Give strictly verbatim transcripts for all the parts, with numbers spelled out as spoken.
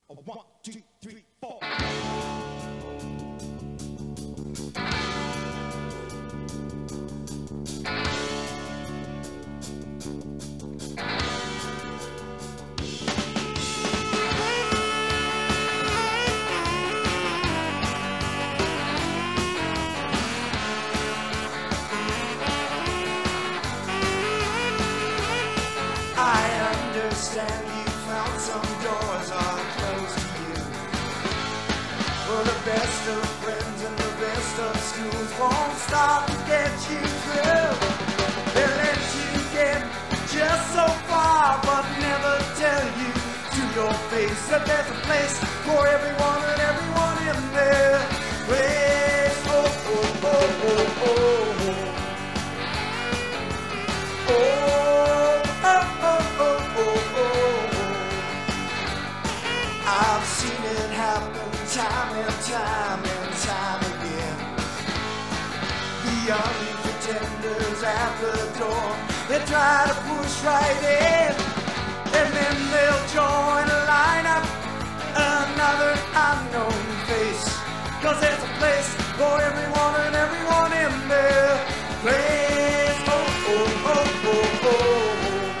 A one, two, three, four. I understand you found some doors are closed to you. Well, the best of friends and the best of schools won't stop to get you through. They let you get just so far, but never tell you to your face that there's a place for everyone and everyone in there. Place, oh, oh, oh, oh, oh, oh. Oh. I've seen it happen time and time and time again. The young pretenders at the door, they try to push right in, and then they'll join a lineup, another unknown face. Cause there's a place for everyone and everyone in there. Place, oh, oh, oh, oh, oh.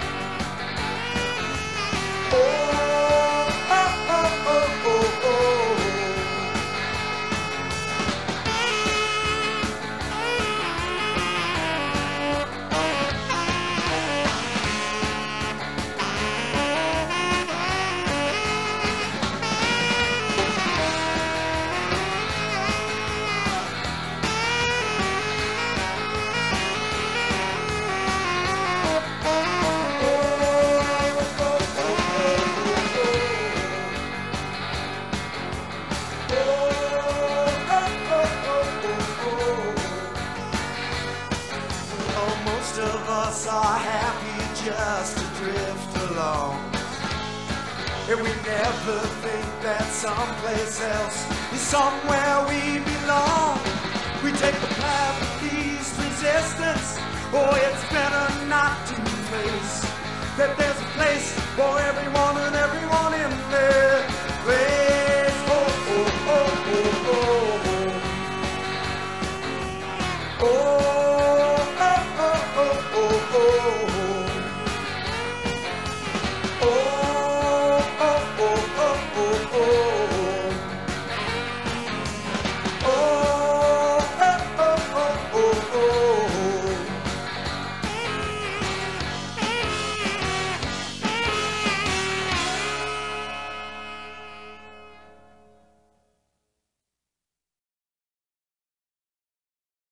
Most of us are happy just to drift along, and we never think that someplace else is somewhere we belong. We take the path of least resistance, oh, it's better not to face that there's a place for everyone and everyone in